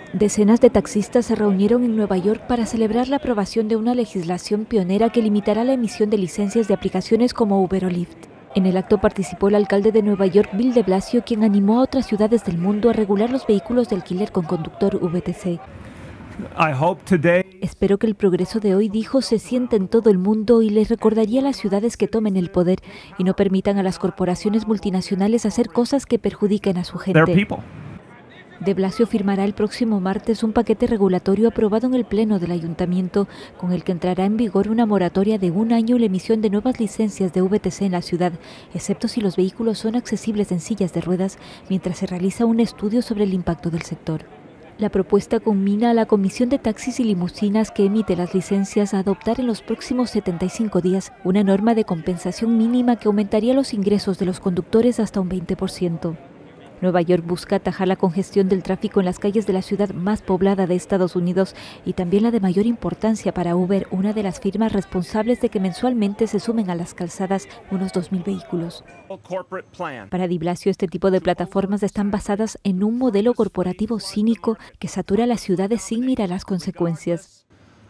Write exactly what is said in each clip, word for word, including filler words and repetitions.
Decenas de taxistas se reunieron en Nueva York para celebrar la aprobación de una legislación pionera que limitará la emisión de licencias de aplicaciones como Uber o Lyft. En el acto participó el alcalde de Nueva York, Bill de Blasio, quien animó a otras ciudades del mundo a regular los vehículos de alquiler con conductor V T C. I hope today... Espero que el progreso de hoy, dijo, se sienta en todo el mundo y les recordaría a las ciudades que tomen el poder y no permitan a las corporaciones multinacionales hacer cosas que perjudiquen a su gente. De Blasio firmará el próximo martes un paquete regulatorio aprobado en el Pleno del Ayuntamiento, con el que entrará en vigor una moratoria de un año en la emisión de nuevas licencias de V T C en la ciudad, excepto si los vehículos son accesibles en sillas de ruedas, mientras se realiza un estudio sobre el impacto del sector. La propuesta conmina a la Comisión de Taxis y Limusinas, que emite las licencias, a adoptar en los próximos setenta y cinco días una norma de compensación mínima que aumentaría los ingresos de los conductores hasta un veinte por ciento. Nueva York busca atajar la congestión del tráfico en las calles de la ciudad más poblada de Estados Unidos y también la de mayor importancia para Uber, una de las firmas responsables de que mensualmente se sumen a las calzadas unos dos mil vehículos. Para de Blasio, este tipo de plataformas están basadas en un modelo corporativo cínico que satura las ciudades sin mirar las consecuencias.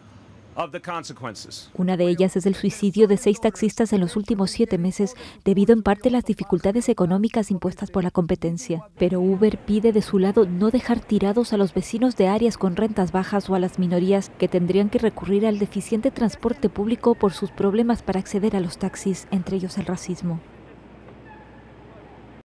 Una de ellas es el suicidio de seis taxistas en los últimos siete meses, debido en parte a las dificultades económicas impuestas por la competencia. Pero Uber pide de su lado no dejar tirados a los vecinos de áreas con rentas bajas o a las minorías que tendrían que recurrir al deficiente transporte público por sus problemas para acceder a los taxis, entre ellos el racismo.